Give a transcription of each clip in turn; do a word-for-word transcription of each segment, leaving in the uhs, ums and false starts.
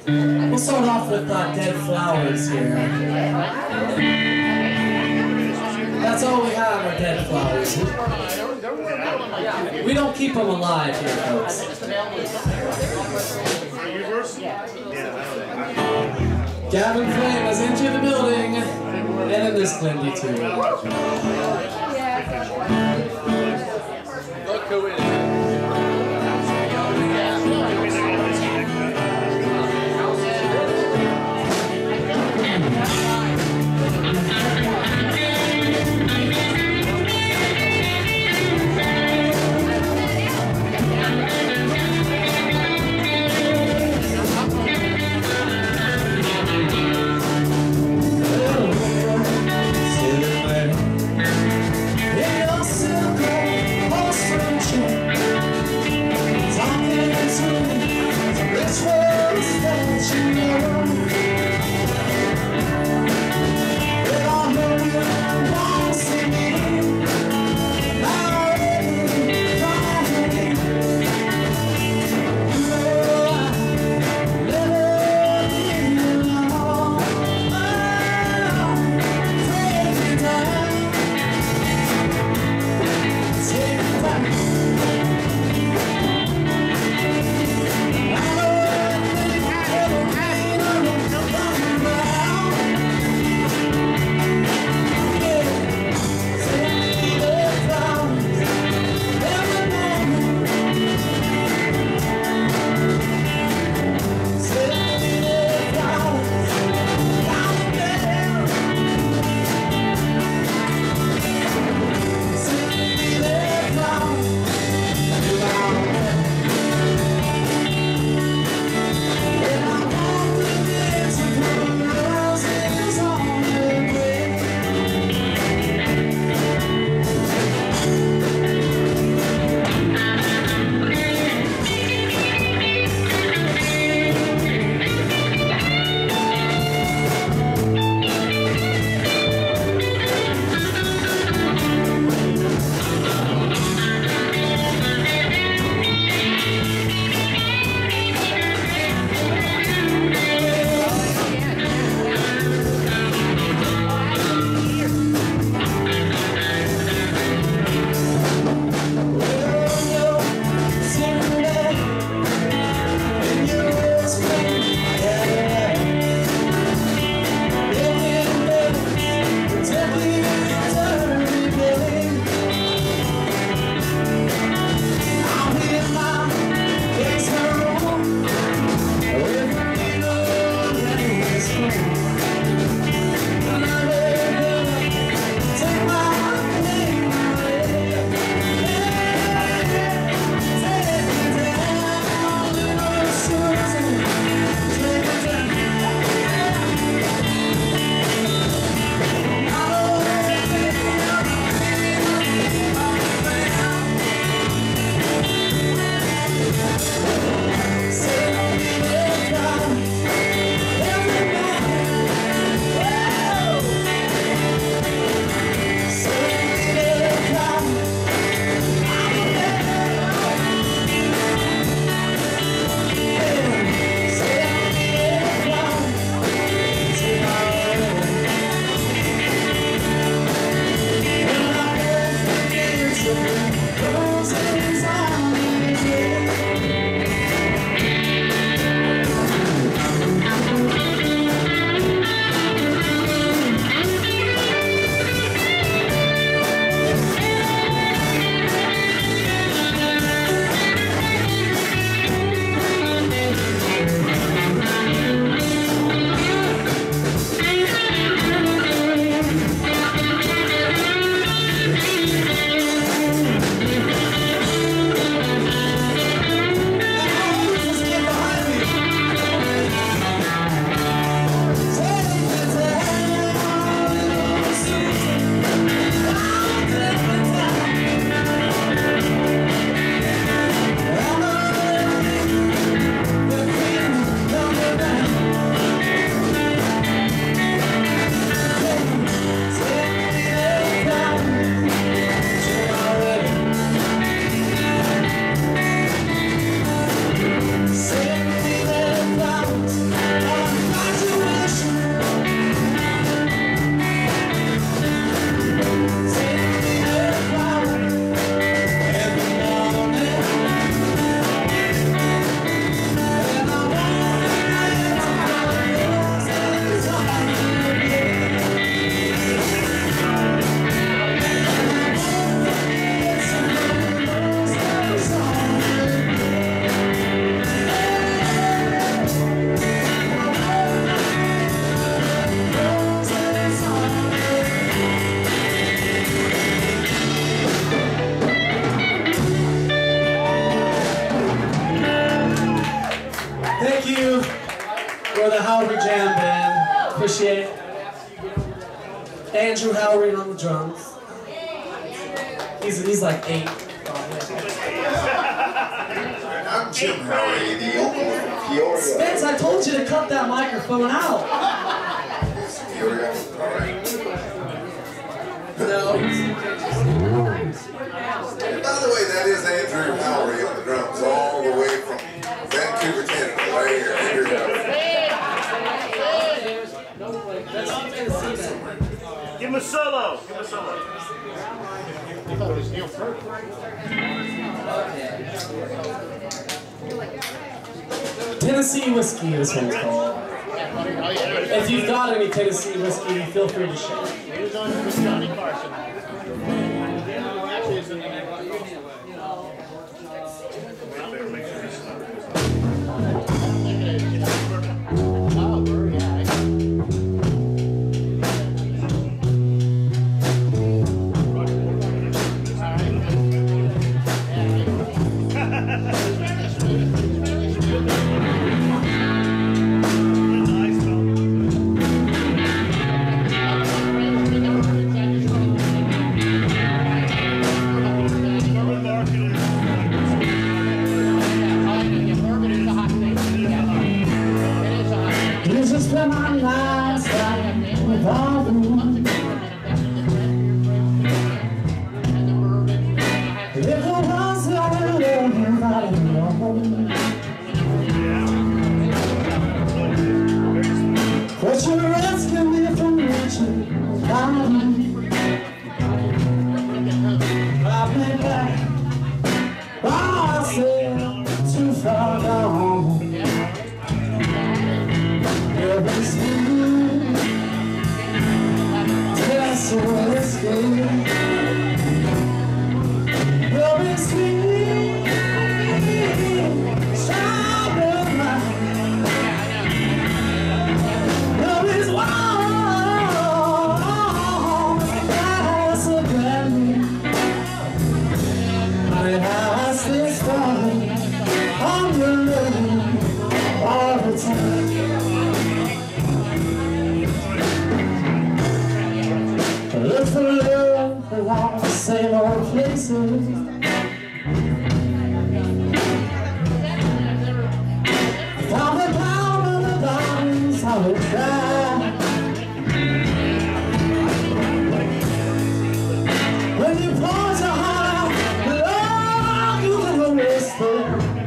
We'll start off with uh, dead flowers here. That's all we have are dead flowers. We don't keep them alive here, folks. Gavin Flame is into the building, and in this Glendy too. Look who it is. Silver, in your silver horse Thank you for the Howrey Jam Band. Appreciate it. Andrew Howrey on the drums. He's, he's like eight. I'm Jim Howrey, the uncle of Peoria. Spence, I told you to cut that microphone out. Peoria? Alright. No. And by the way, that is Andrew Howrey on the drums, all the way from Vancouver, Canada, right here. Andrew Howrey. Give him a solo. Give him a solo. I thought it was Neil Peart. Tennessee whiskey, this one's called. If you've got any Tennessee whiskey, feel free to share. He was on with Johnny Carson. Actually, it's in the Oh, very high. But you rescue me from reaching down. I've been back. Oh, I said too far gone. Every smooth test will escape. Every sweet sound of mine. Love is wild, that's a brand new. I have this falling on your love all the time. Look for love along the same old places. Found the power of the bodies, how we cry. When you pour your heart out, love, you never waste it.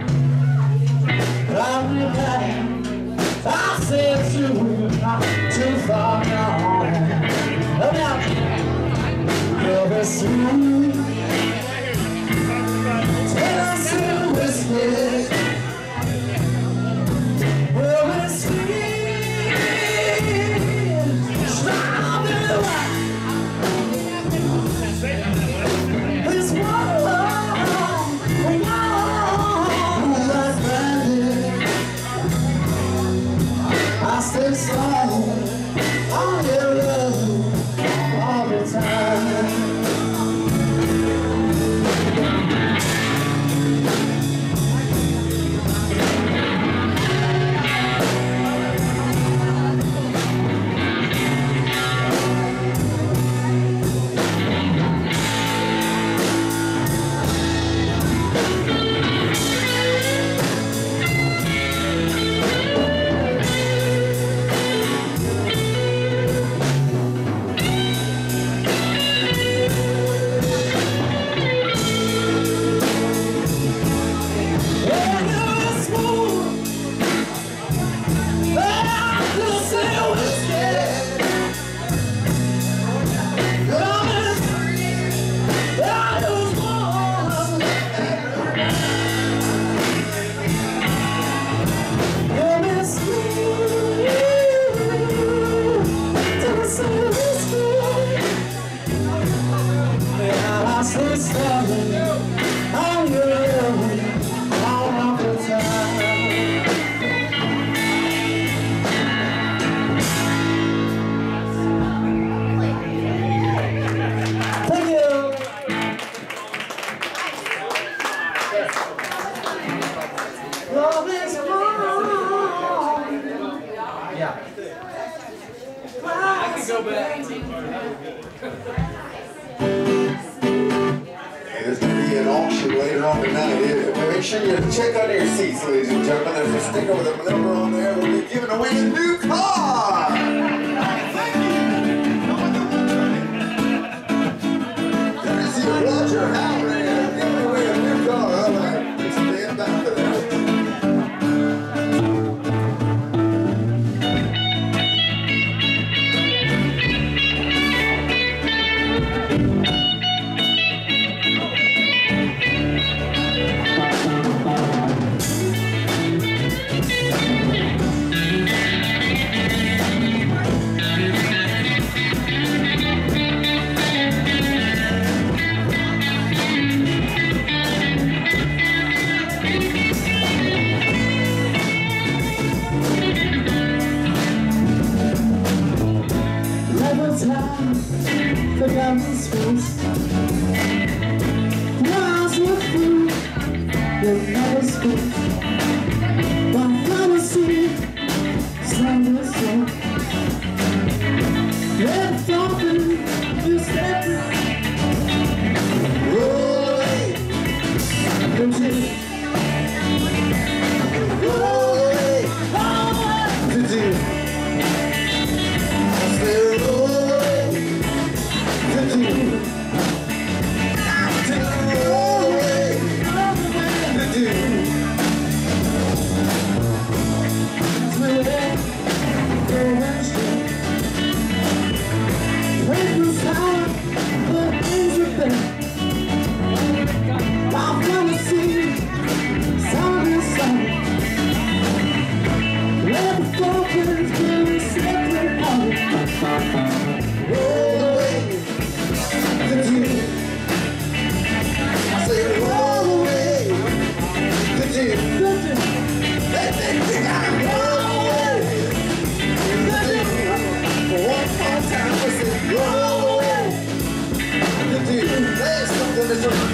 I'm back. I said too, too far gone. Oh, now, you're sweet. Tennessee whiskey. Well, it's sweet. Strawberry wine. It's warm, warm, like brandy. I stay strong on your love all the time. Love is more. so bad. There's going to be an auction later on tonight. Make sure you check under your seats, ladies and gentlemen. There's a sticker with a number on there. We'll be giving away a new car! Thank you! Courtesy of Roger Howrey, giving away a new car. All right, let's stand back for that. The Gavin's face was with food that never spoke. But fantasy slumber so. Never thought that you stepped roll away. Don't you roll away? To do I say roll away. To do roll away. To do Praise how the things have been. I've never seen sound and sound. Where the focus will separate out. Roll away to do. I say roll away to do. They think they gotta roll away to do. For one more time, I say roll away to do. There's something that's wrong.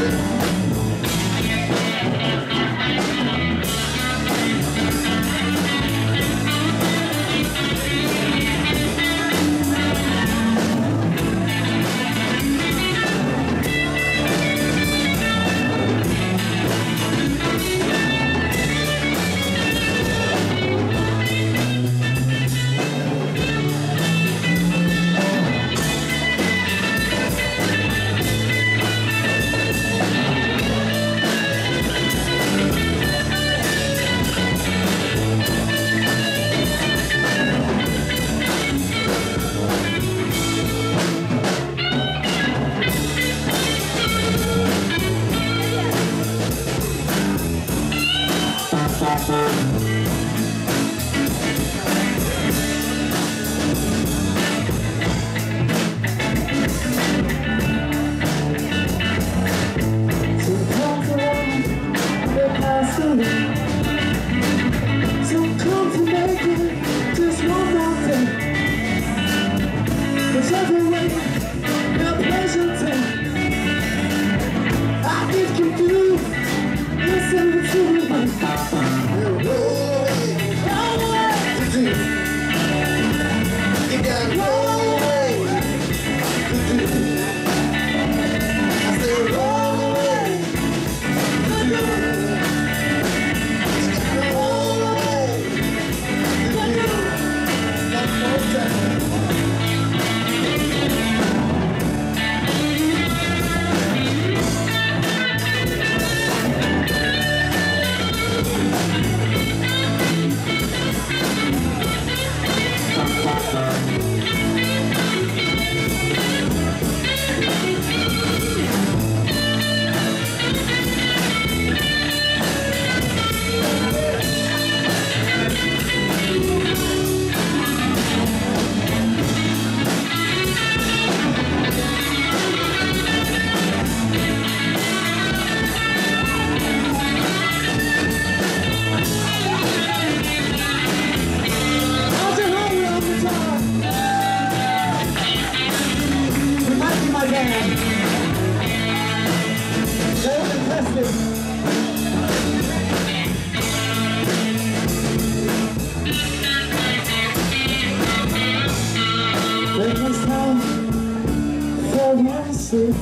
Tennessee.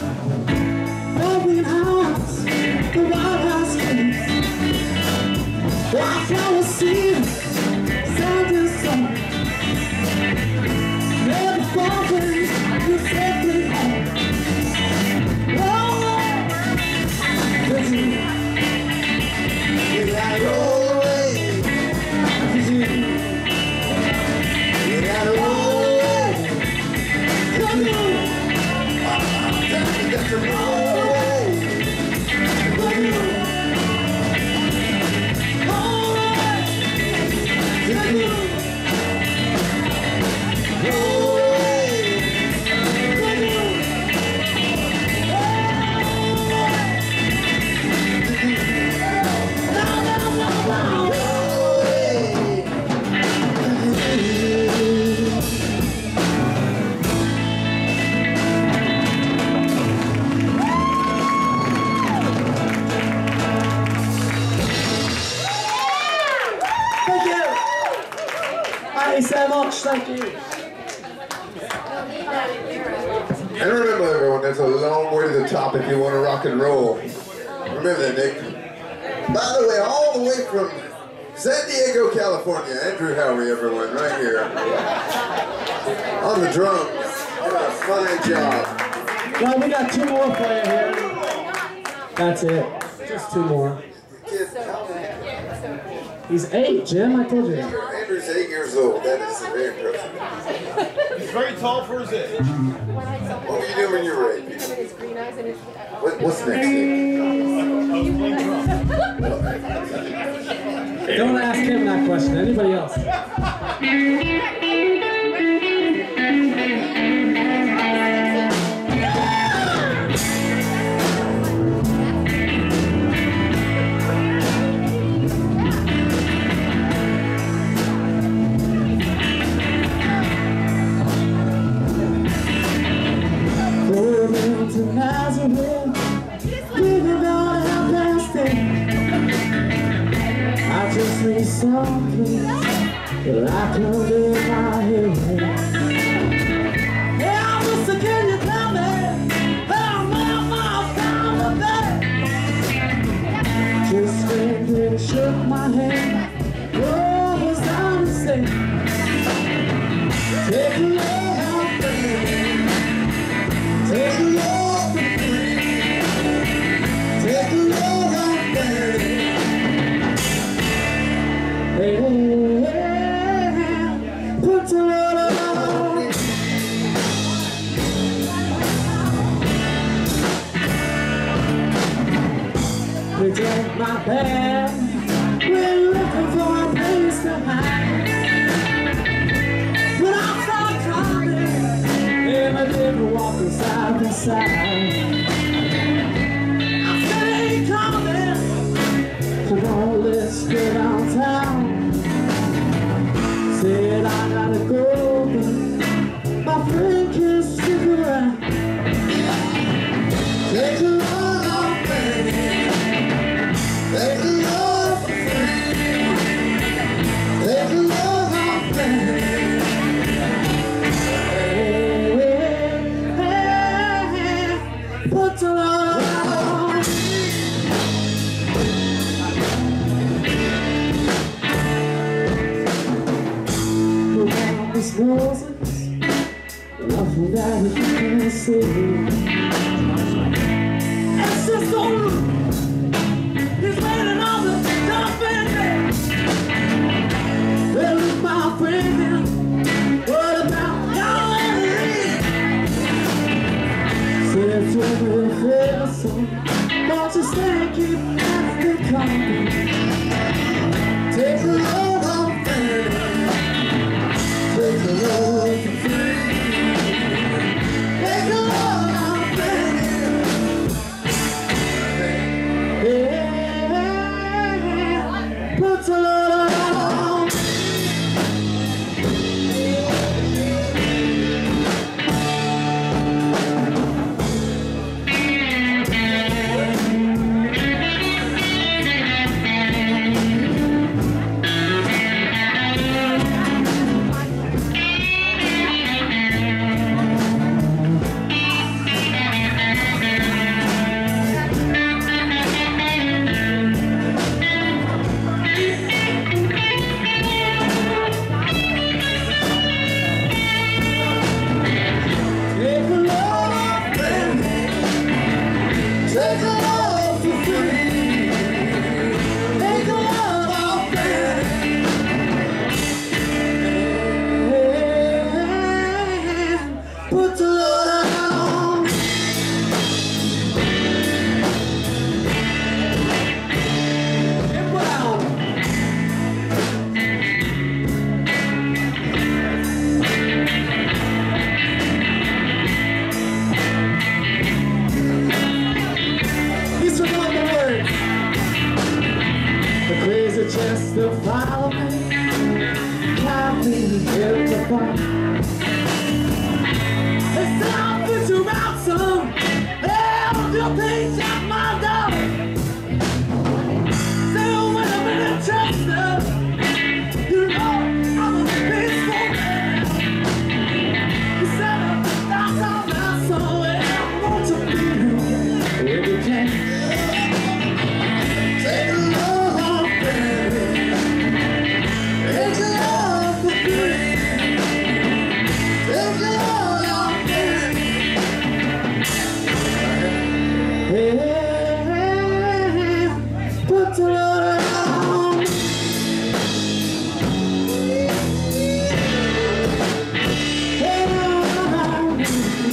Open house, the White House keys. Wildflower seeds, something song. Never falling, you take me home. Oh, but you, you gotta roll away. Cause you, you gotta roll away. Come on, tell me that you roll away. Come on. Thank you so much, thank you. And remember, everyone, there's a long way to the top if you want to rock and roll. Remember that, Nick. By the way, all the way from San Diego, California, Andrew Howrey, everyone, right here. On the drums. Did a fine job. Well, we got two more for you here. That's it. Just two more. Kid, He's eight, Jim, I told you. Andrew's eight years old. That is very impressive. He's very tall for his age. What were you doing when you were eight? What, what's next, Nick? Don't ask him that question, anybody else? Something that I can live my head. Yeah, Mister, can you tell me how my found a bed? Just screamed and shook my hand. What was I to say? Take a look, take a look, take a look out there. Hey, put your love on. We take my bed. We're looking for a place to hide. When I start coming, and I didn't walk side by side. I said, ain't coming. Come on, let's go downtown. Said I gotta go, but my friend can't stick around. Take a look on baby. Take a look for free. Take a look on baby. Hey, hey, hey, put your love on. These roses, nothing that you can see. It's just so rude. He's waiting on the coffin there. Well, look, my friend, what about y'all and me? Said to me, feel so, don't you stay, keep asking coming. Take a look on baby. Take a look for free. Take a look on baby. Yeah, put a look on. to follow me, have me hit the fun. It's time for you out some, hell, your page out my door. Still with a bit of trust, you know I'm a peaceful man. You said I'm not on my soul, and I want to be here if you can. Take a love, baby. Take a love for free. Take a love, baby. Hey, hey, hey, put the love on. Hey, on.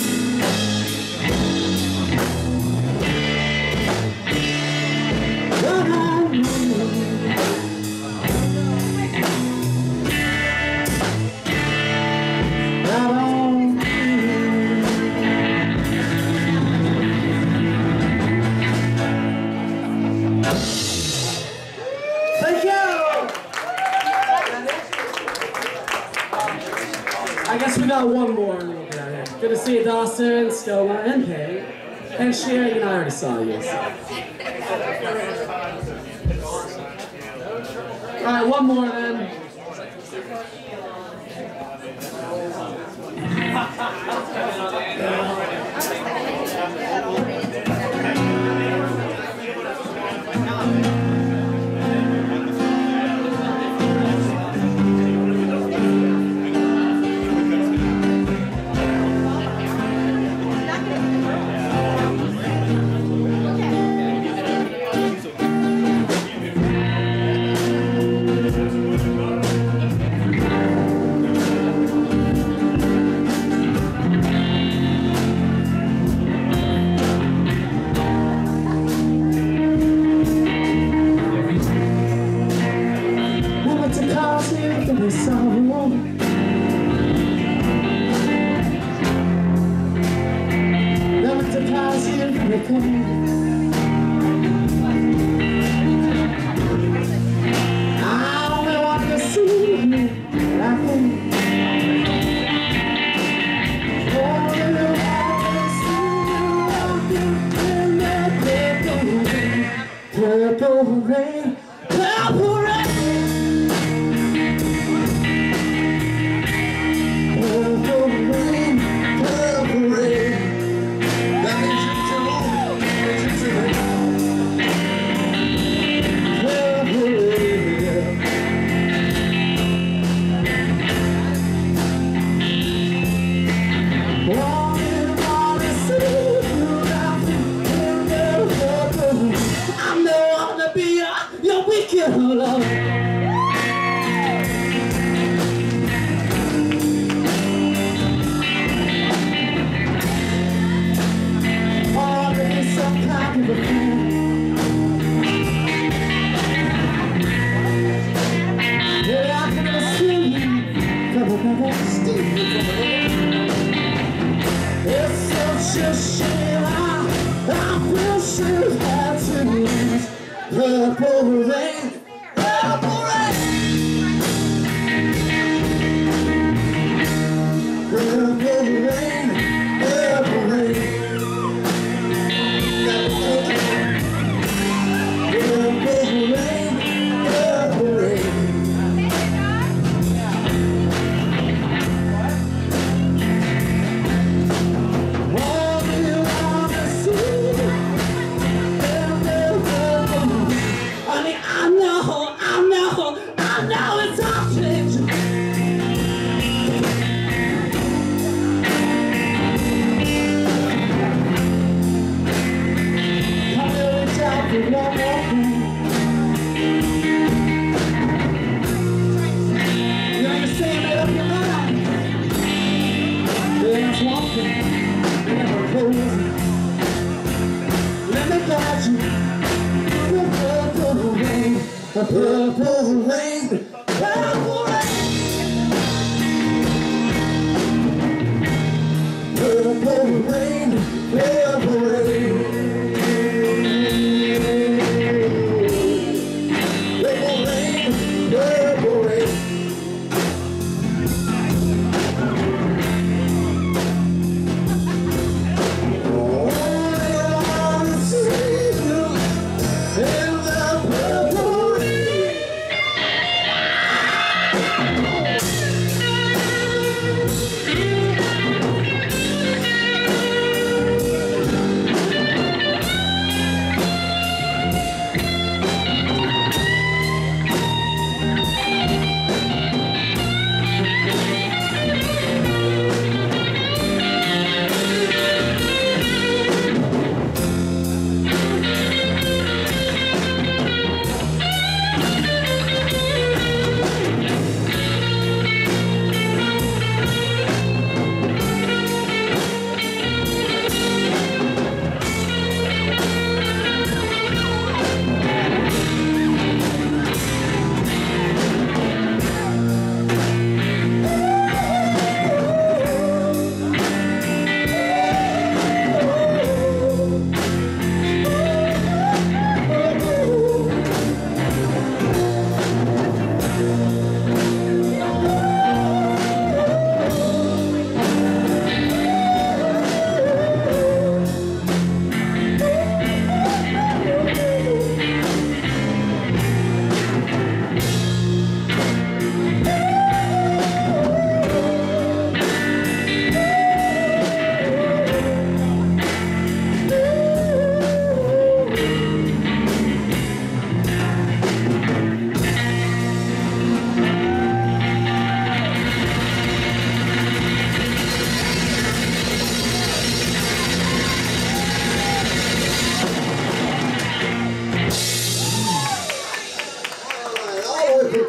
Thank you! I guess we got one more. Good to see you, Dawson, Stoma, and Peg. And Sharon and I already saw you. So. Alright, one more then. Purple rain, purple rain, purple rain, purple rain. That means you too, that you too. Purple rain. Wanna, wanna see you now in the purple. I'm the one to be your, your wicked love. Already some kind of a fan. Yeah, I can see you coming back steam. It's such a shame I, I feel so bad to lose. Purple rain, purple rain, purple rain, purple rain, purple rain, purple rain. All you wanna see. Honey, I know, I know, I know it's all changing. Come here and tell me one more thing. You understand it up your mind. There's one thing, never close. Let me guide you. Purple rain, purple rain, purple rain, purple rain, purple rain, purple rain,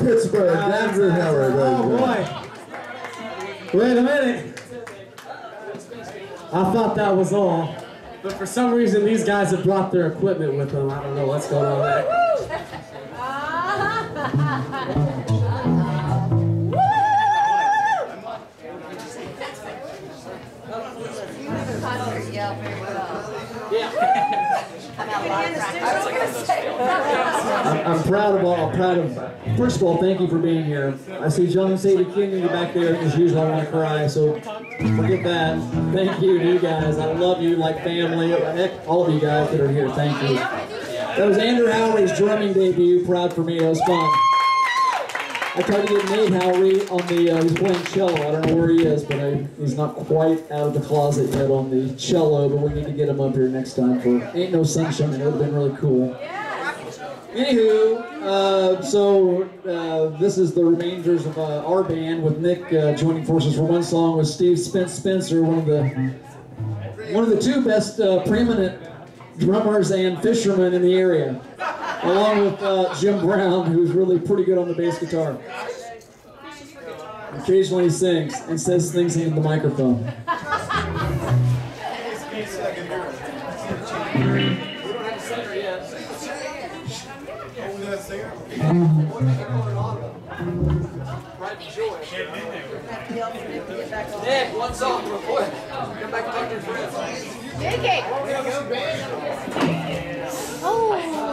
Pittsburgh, Andrew Howrey. Oh boy. Wait a minute. I thought that was all. But for some reason, these guys have brought their equipment with them. I don't know what's going on there. I'm, I'm proud of all. I'm proud of. First of all, thank you for being here. I see John and Sadie King in the back there. As usual, I want to cry. So forget that. Thank you to you guys. I love you like family. Heck, all of you guys that are here. Thank you. That was Andrew Howrey's drumming debut. Proud for me. It was fun. I tried to get Nate Howrey on the. Uh, he's playing cello. I don't know where he is, but I, he's not quite out of the closet yet on the cello. But we need to get him up here next time for Ain't No Sunshine. It would have been really cool. Anywho, uh, so uh, this is the remainders of uh, our band with Nick uh, joining forces for one song with Steve Spence Spencer, one of the one of the two best uh, preeminent drummers and fishermen in the area, along with uh, Jim Brown, who's really pretty good on the bass guitar. Occasionally he sings and says things into the microphone. Nick, one song real quick. Come back and talk to your friends. Nicky! Oh!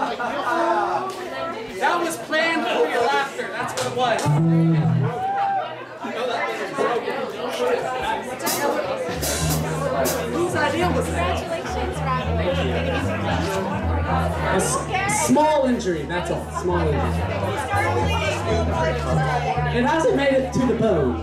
That was planned for your laughter. That's what it was. Whose idea was that? Congratulations, Robbie. A s small injury, that's all. Small injury. It hasn't made it to the bone.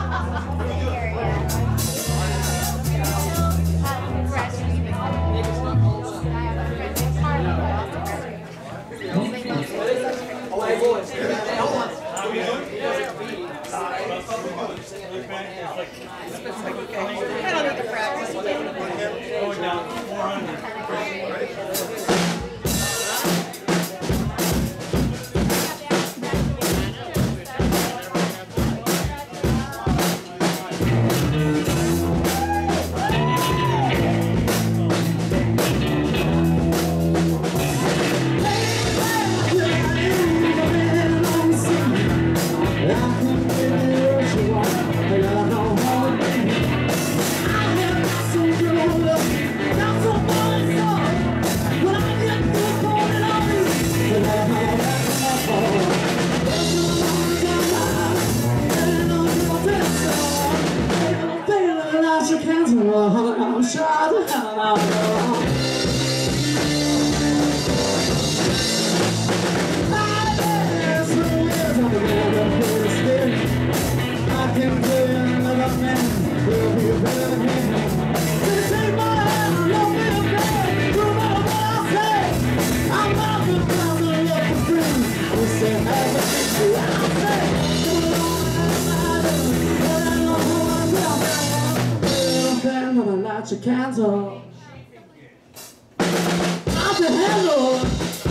Your candle. I can handle it.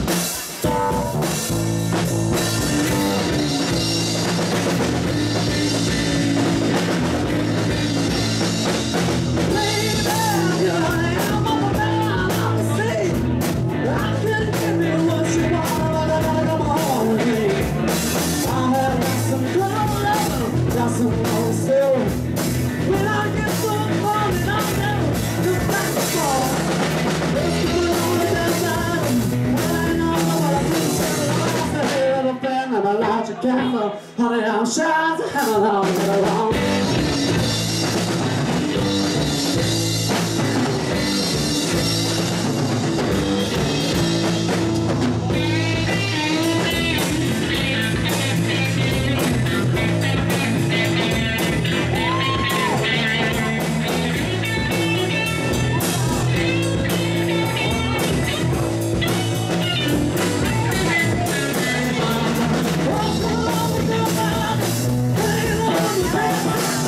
Honey, I'm shy to have a long, long. Hey,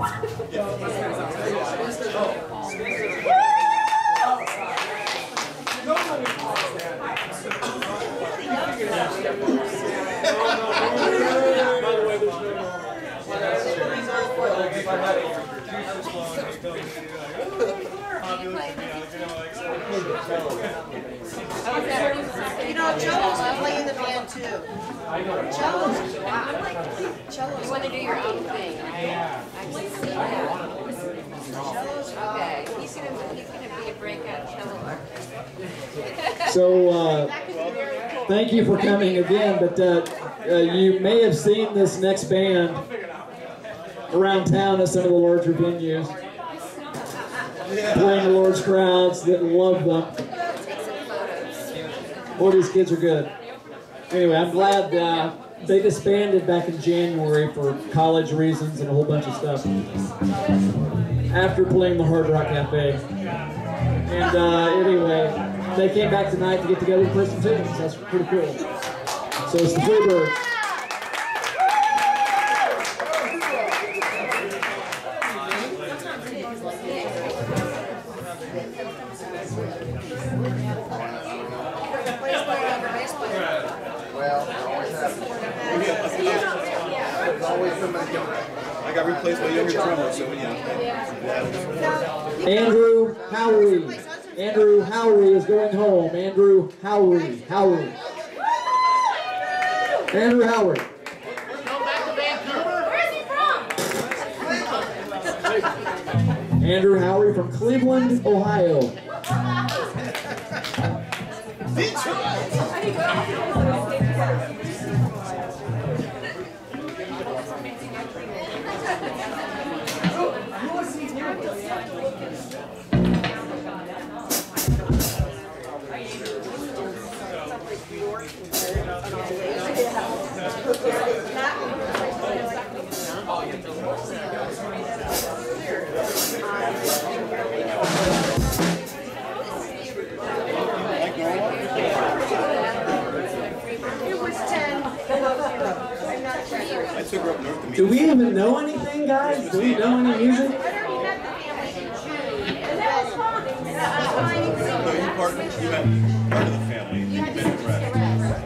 You know, cellos can play in the band too. Cellos, wow. Cellos. You want to do your own thing. I can see that. Okay, he's gonna he's gonna be a breakout cello artist. So, uh, thank you for coming again, but uh, uh, you may have seen this next band around town at some of the larger venues, playing the large crowds that love them. Boy, these kids are good. Anyway, I'm glad uh, they disbanded back in January for college reasons and a whole bunch of stuff after playing the Hard Rock Cafe. And uh, anyway, they came back tonight to get together and play some tunes. That's pretty cool. So it's the Freebirds. I got replaced by a younger drummer, so yeah. Andrew Howrey. Andrew Howrey is going home. Andrew Howrey. Howrey. Andrew Howrey. Where's he from? Andrew Howrey from Cleveland, Ohio. I took her up north to meet Do we even know anything, guys? Do we know any music? No, you part, you met part of the family. You met the rest.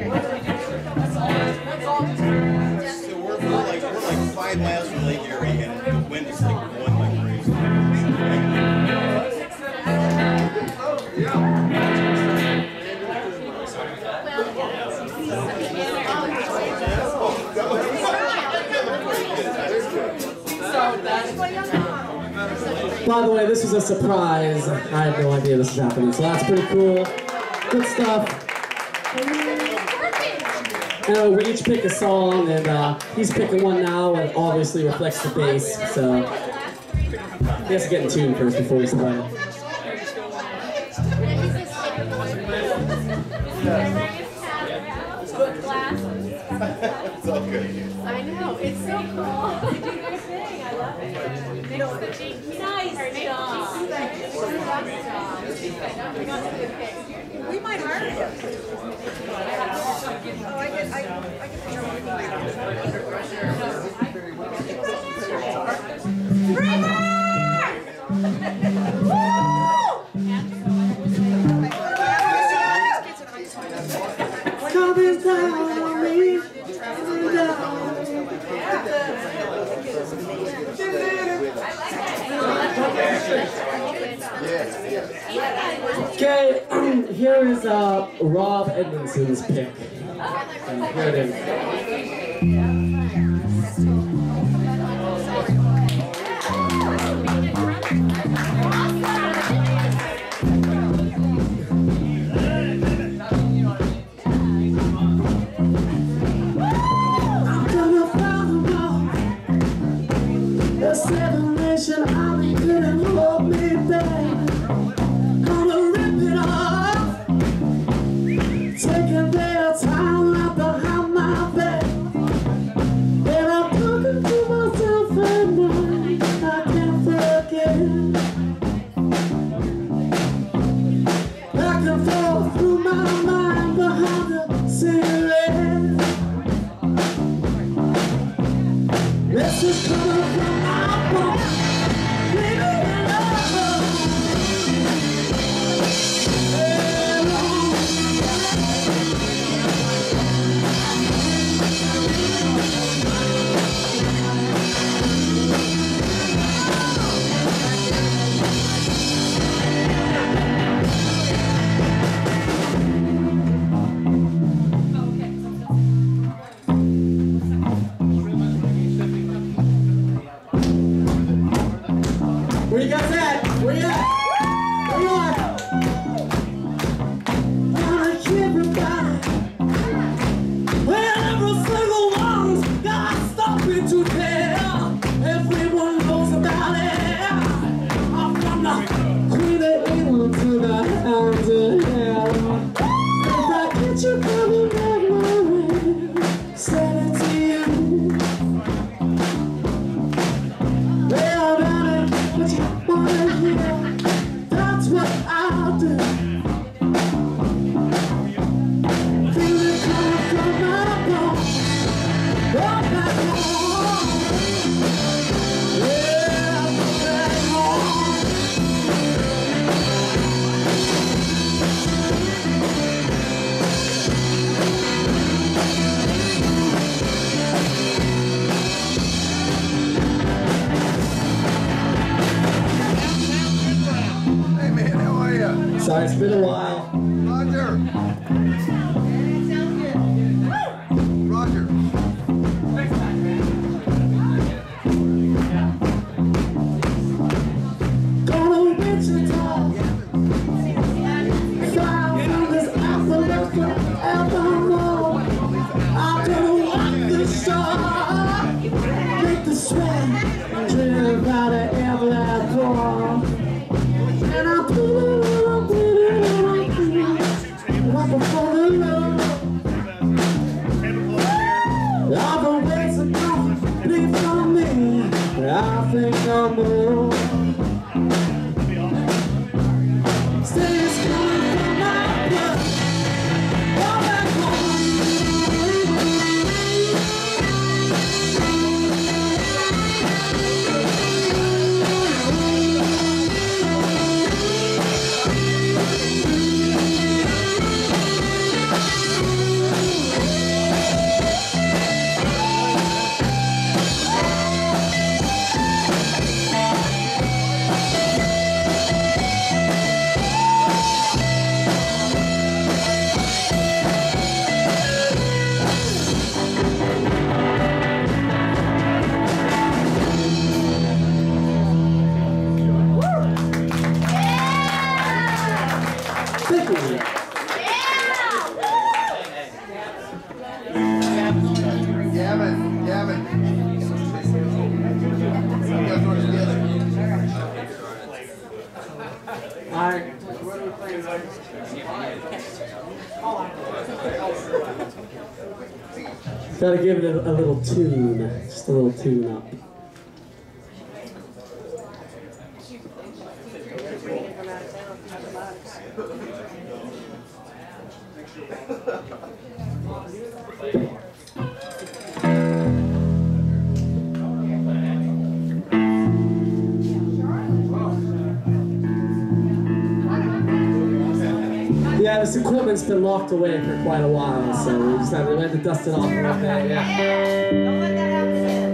So we're, we're like we're like five miles from Lake Erie, and the wind is like blowing like crazy. By the way, this was a surprise. I had no idea this was happening, so that's pretty cool. Good stuff. You know, we each pick a song, and uh, he's picking one now, and obviously reflects the bass, so he has to get in tune first before we start. It's all good. I know, it's so cool. They do their thing, I love it. Makes the big nice job. We might hire him. Oh, I get, I, I get the Coming down on me, coming down. Okay, here is uh, Rob Edmondson's pick. And here it is. I'll be good and hold me back. Gonna rip it off, taking their time right behind my back. And I'm talking to myself at night, I can't forget. Back and forth through my mind behind the cigarette. This is coming from my Where you guys at? Where you at? Where you at? Wanna everybody. Well, every single one's got something to tell. Everyone knows about it. I'm from the Queen of England to the hounds of hell. If I get you coming back my way, send it to you. Well, darling, what you wanna hear? That's what I'll do. Feel it coming from my bones. Go back home. Yeah, go back home. Hey man, how are ya? Sorry, it's been a while. Roger. Roger. Go to Wichita. Fly from this apple up forever more. I'm gonna walk the shore. Make the sweat drip out of every pore. And I put it on, I put it on, I put it on. Right before the love. All the ways are gone, leave from me. I think I'm more. Stay is coming from my blood. Go back home. Thank you. Gavin, Gavin. You guys work together. Alright. Gotta give it a, a little tune, just a little tune up. Yeah, this equipment's been locked away for quite a while, so we just had, we had to dust it off a little bit, yeah. Don't let that happen again.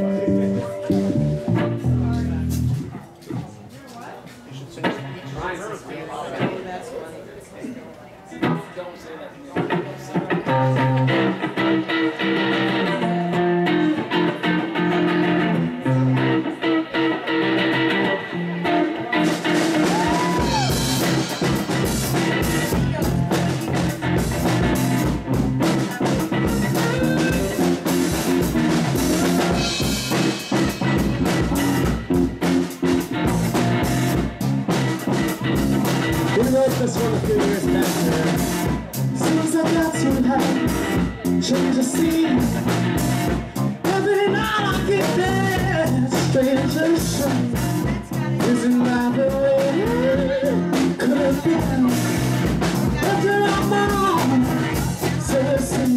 We wrote this one a few years back there. Soon as I got too high, change the scene. Every night I get there, stranger shine. Isn't that the way it could have been? After I'm on, so listen.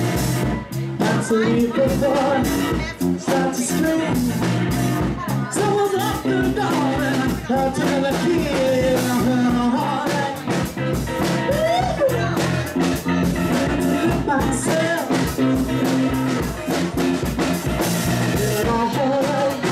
Had to leave before, start to scream. So I took the key and I went on holiday. To myself. And on holiday.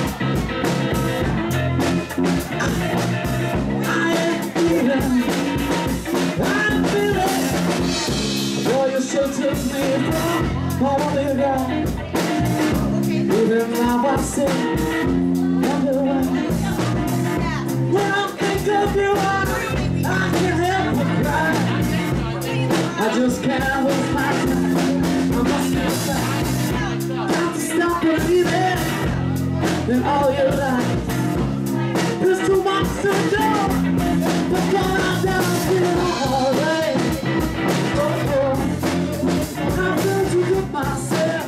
I ain't feeling. I'm feeling. Boy, you sure took me from all the ground. Even now I sit, wonder why. When I think of you, I, I can't help but cry. I just can't lose my time. I must be back. Got to stop believing in all your life. There's too much to do, but going on down, feeling alright. Oh, oh, I'm going to get myself.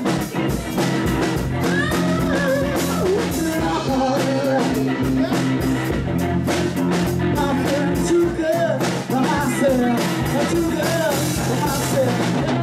I'm feeling too good for myself. I'm too good for myself.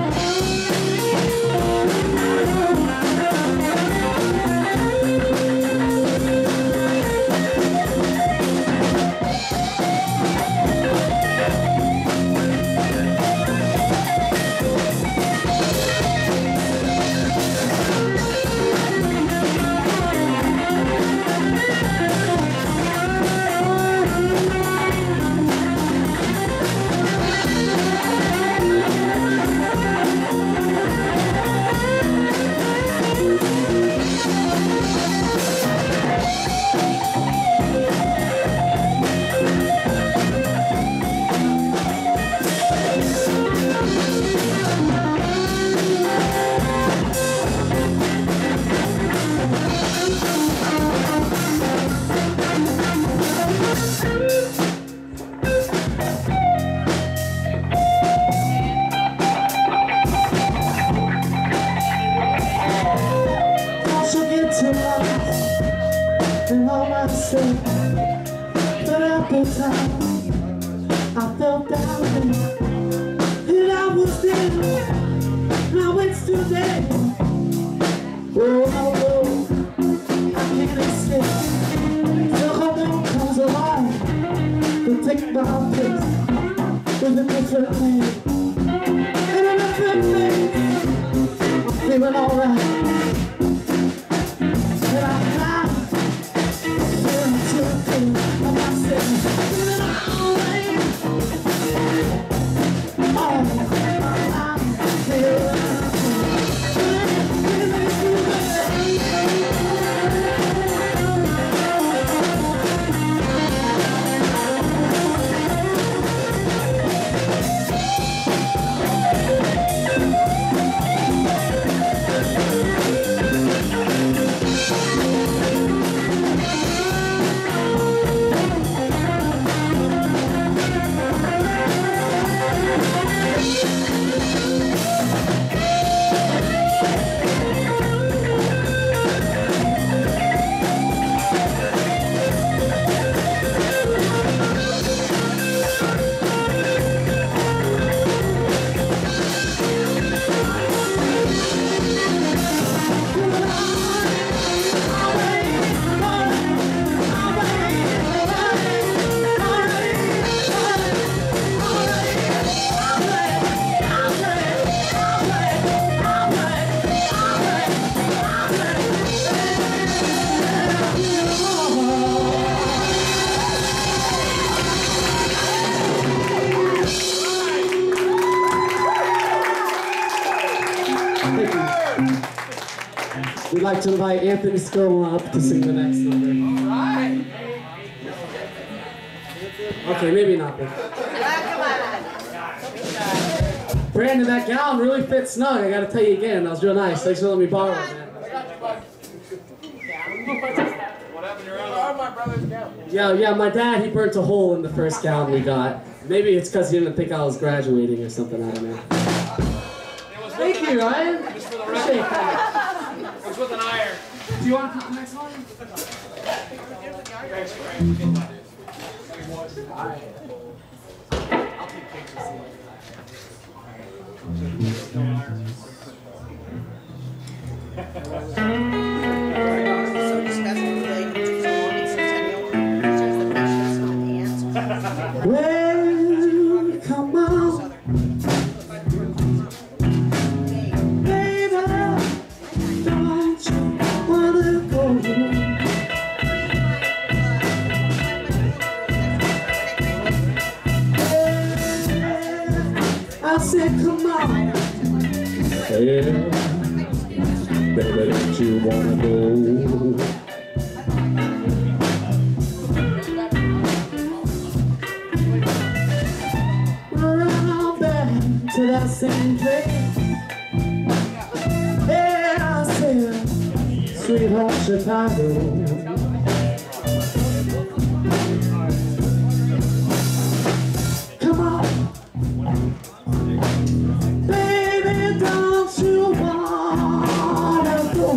But at the time, I felt down and I was there. Now it's too late. Oh, oh, I can't escape. The hope comes along to take my place with a different name and a different face. I'm feeling alright. And I'm not feeling too good. I'm not sitting, feeling alright. Oh, I'm feeling We'd like to invite Anthony Scone up to sing the next number. All right. Okay, maybe not. But... Brandon, that gown really fits snug. I gotta tell you again, that was real nice. Thanks for letting me borrow it, man. What happened to your other? My brother's gown. Yeah, yeah, my dad, he burnt a hole in the first gown we got. Maybe it's because he didn't think I was graduating or something, I don't know. Thank you, Ryan. Appreciate that. It was with an iron. Do you want to come to the next one? Thanks, Frank. I'll take pictures. So discuss related to the Centennial. say, come on. Yeah, baby, don't you wanna go? Run back to that same place. Yeah, I said, sweet home Chicago. Come on, baby, don't you wanna go?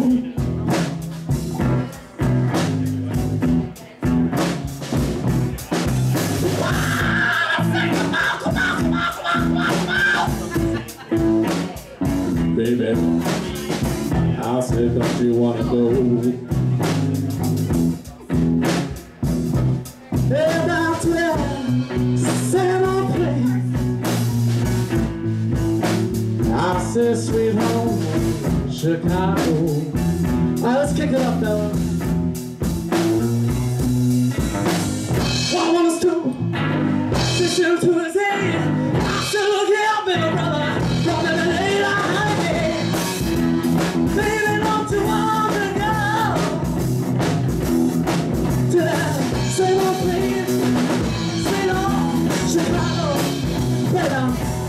Baby, I said, don't you wanna go? Head down to that same place. I said, sweet home, Chicago. All right, let's kick it up, fellas. What I want us to, to shoot to his head. I said, look here, baby brother, from the later honey. Baby, don't you want to go to that same old place, sweet home, Chicago, better.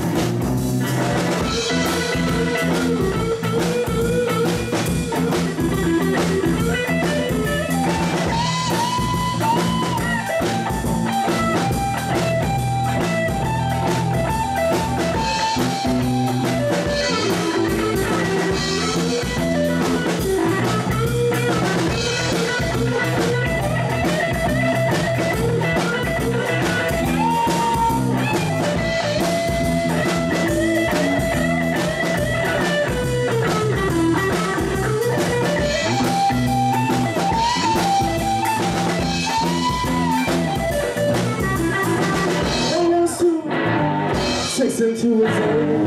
Takes him to his own.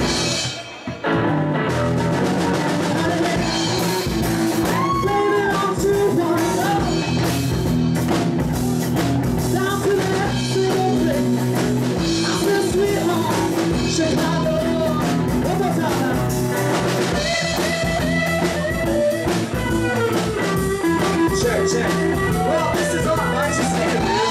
Baby, don't you wanna go down to that single place? I said, sweet home, Chicago. One more time. Check, check. Well, this is all right. Just take it, man.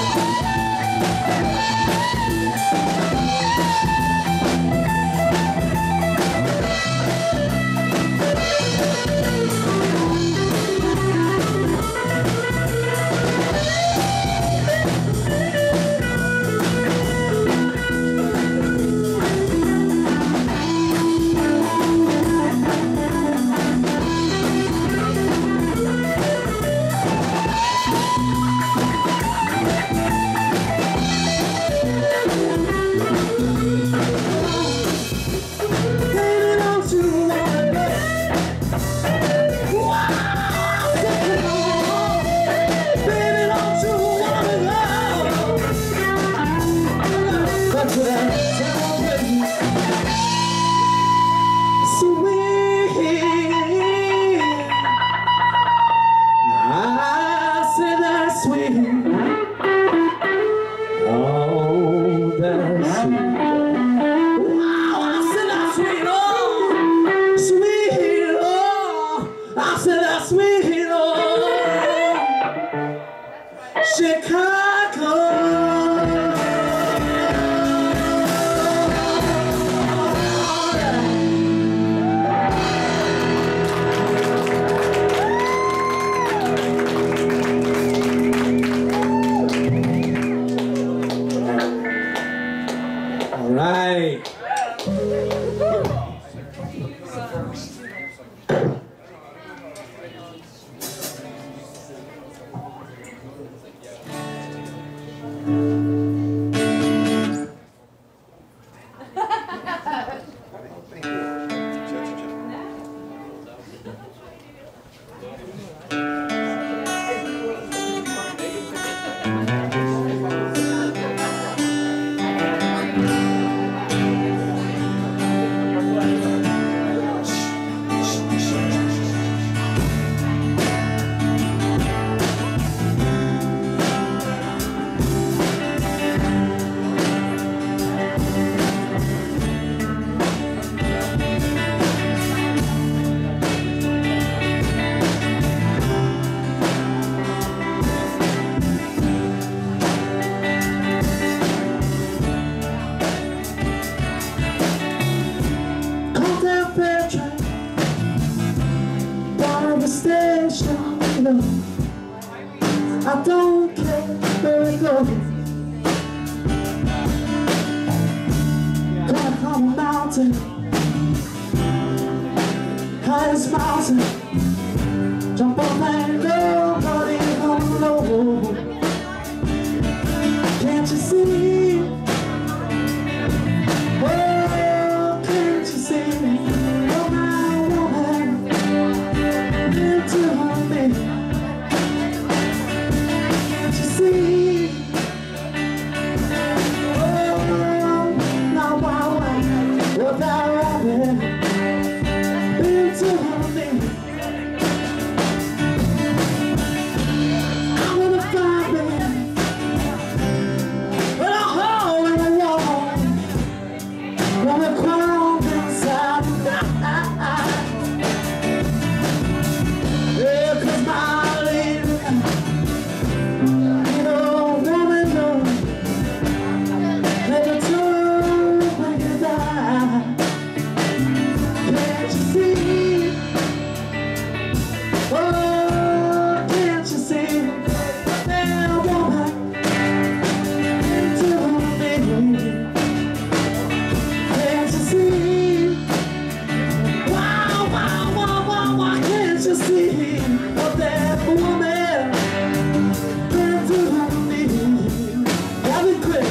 look. I don't care where it goes. Gonna climb a mountain, highest mountain, jump on that nobody gonna know. Can't you see? Oh, can't you see? Oh, my woman into me. Can't you see? Oh, now wow, what that rabbit into me. I'm gonna find me. Wanna crawl inside. Yeah, 'cause my lady, you know, woman love, never told when you die. Can't you see? Oh, can't you see? That woman into me. Wow, wow, wow, wow, wow, can't you see what that woman can do to me? Gavin, Krick.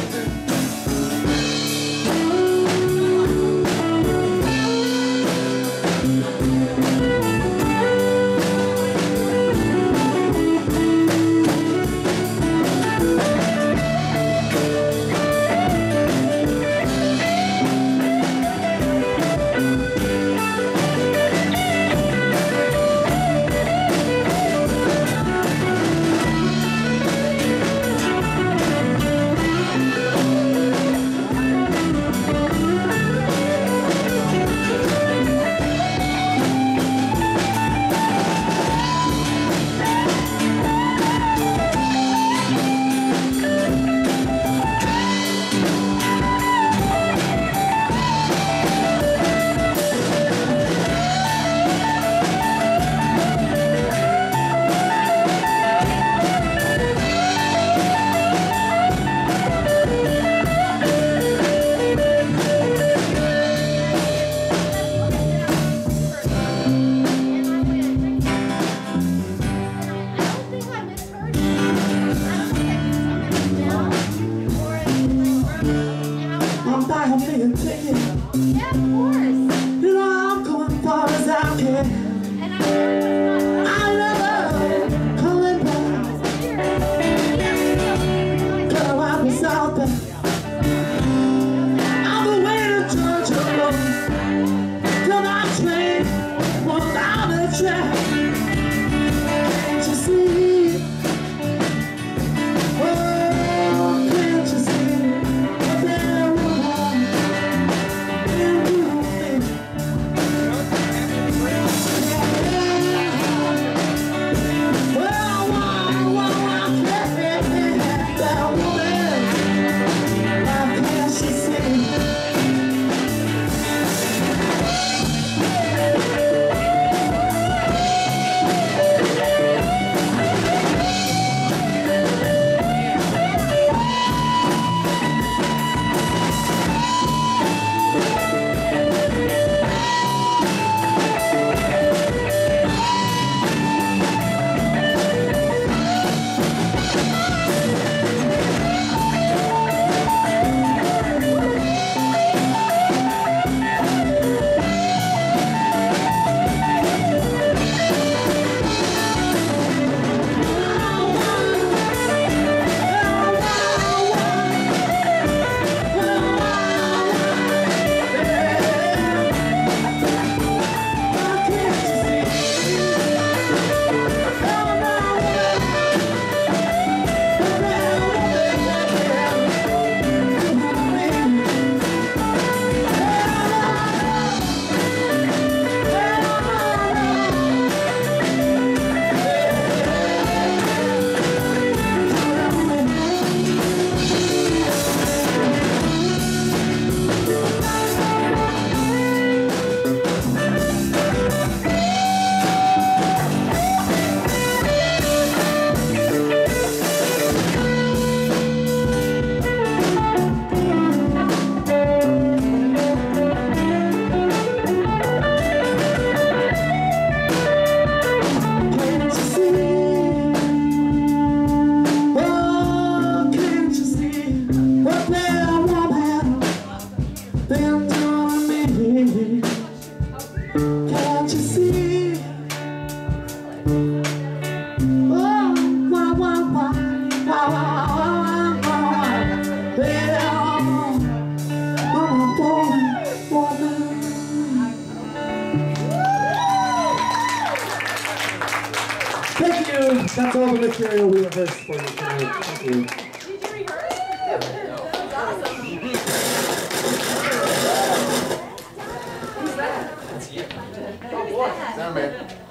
I'm buying me a ticket. Yeah, of course. You know I'm going far as I can. And I remember I love coming back. Girl, I was out there. On the way to Georgia Road. Till my train was out of track. Can't you see? Oh, can't you see? What that woman can do to me? Well, wow, wow, wow, can't that woman That's all the material we rehearsed for you tonight. Thank you. Did you rehearse? No. Awesome. Who's that? That's you. Who's that? Sound man.